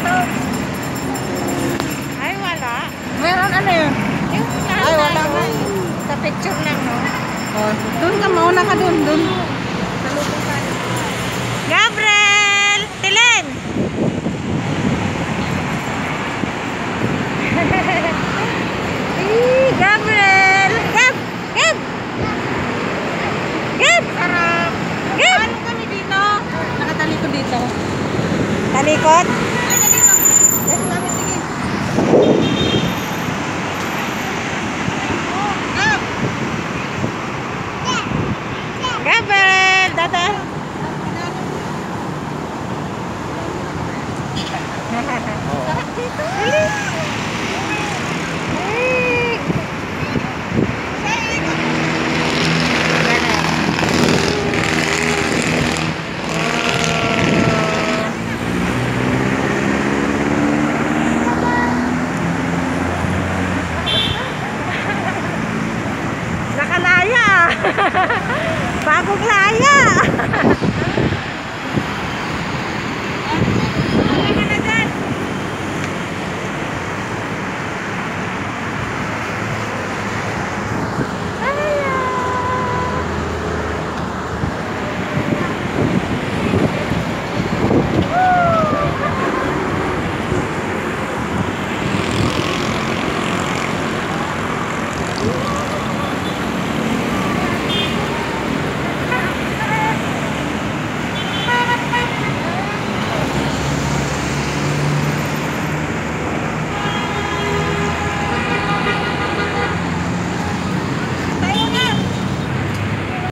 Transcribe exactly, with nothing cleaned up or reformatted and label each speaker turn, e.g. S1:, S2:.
S1: Ay, wala.
S2: Meron ano yun?
S1: Yung
S2: Ay, wala nga.
S1: sa picture lang, no?
S2: Oh, doon ka, mauna ka doon, doon.
S1: Gabriel! Tilen! Hey, Gabriel! Gab! Gab! Gab!
S2: Sarap!
S1: Gab!
S2: Ano kami dito? Nakatalikod dito.
S1: Talikod?